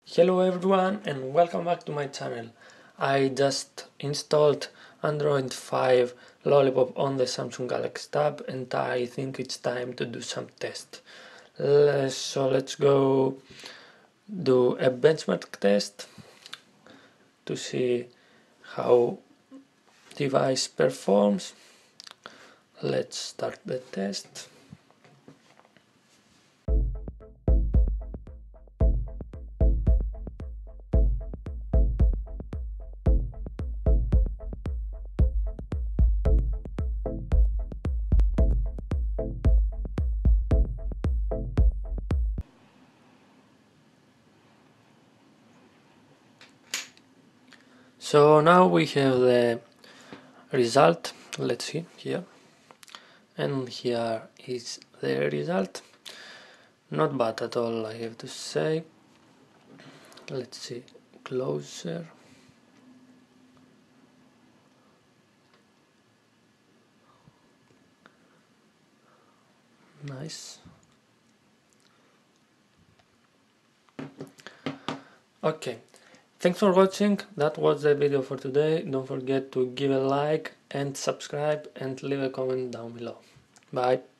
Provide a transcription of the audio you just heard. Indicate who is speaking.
Speaker 1: Hello everyone and welcome back to my channel. I just installed Android 5 Lollipop on the Samsung Galaxy Tab and I think it's time to do some tests. So let's go do a benchmark test to see how device performs. Let's start the test. So now we have the result. Let's see here, and here is the result. Not bad at all, I have to say. Let's see closer. Nice. Okay, thanks for watching. That was the video for today. Don't forget to give a like and subscribe and leave a comment down below. Bye.